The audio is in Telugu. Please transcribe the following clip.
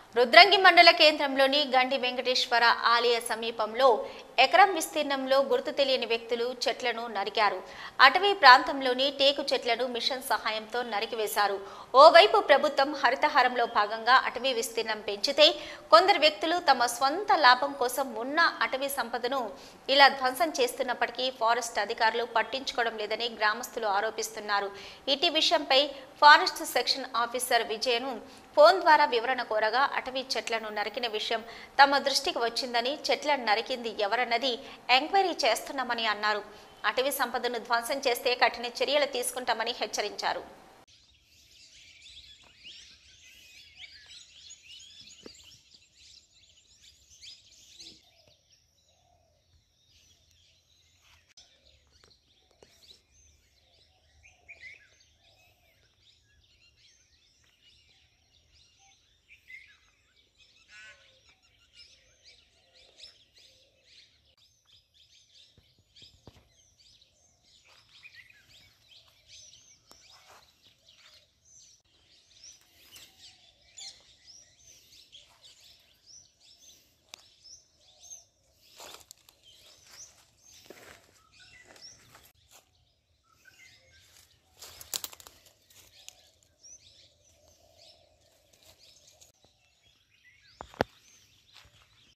రుద్రంగి మండల కేంద్రంలోని గండి వెంకటేశ్వర ఆలయ సమీపంలో ఎకరం విస్తీర్ణంలో గుర్తు తెలియని వ్యక్తులు చెట్లను నరికారు. అటవీ ప్రాంతంలోని టేకు చెట్లను మిషన్ సహాయంతో నరికివేశారు. ఓవైపు ప్రభుత్వం హరితహారంలో భాగంగా అటవీ విస్తీర్ణం పెంచితే కొందరు వ్యక్తులు తమ స్వంత లాభం కోసం ఉన్న అటవీ సంపదను ఇలా ధ్వంసం చేస్తున్నప్పటికీ ఫారెస్ట్ అధికారులు పట్టించుకోవడం లేదని గ్రామస్తులు ఆరోపిస్తున్నారు. ఇటీ విషయంపై ఫారెస్ట్ సెక్షన్ ఆఫీసర్ విజయను ఫోన్ ద్వారా వివరణ కోరగా అటవీ చెట్లను నరికిన విషయం తమ దృష్టికి వచ్చిందని, చెట్లను నరికింది ఎవరన్నది ఎంక్వైరీ చేస్తున్నామని అన్నారు. అటవీ సంపదను ధ్వంసం చేస్తే కఠిన చర్యలు తీసుకుంటామని హెచ్చరించారు.